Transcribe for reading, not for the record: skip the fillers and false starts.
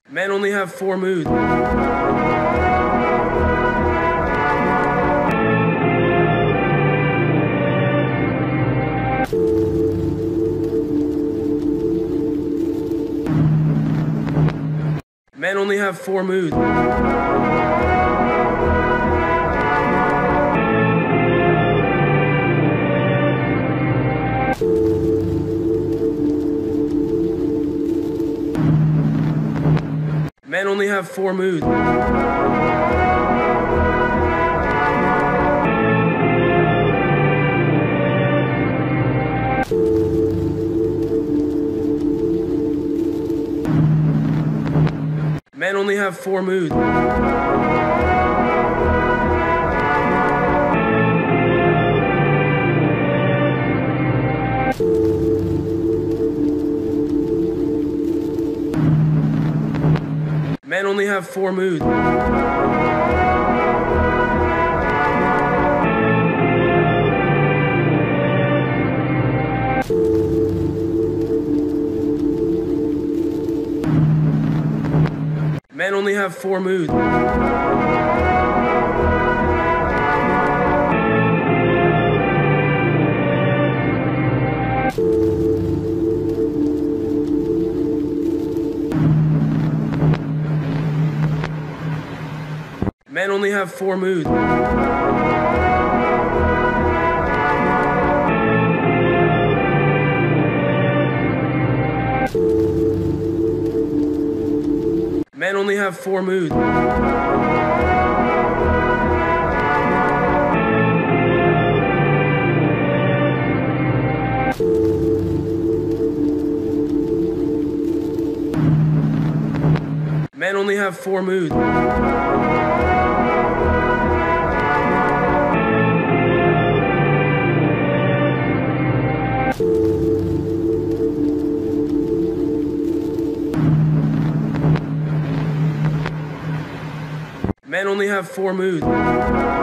Men only have 4 moods. Men only have 4 moods. Men only have 4 moods. Men only have 4 moods. Men only have 4 moods. Men only have 4 moods. Men only have 4 moods. Men only have 4 moods. Men only have 4 moods. Men only have 4 moods.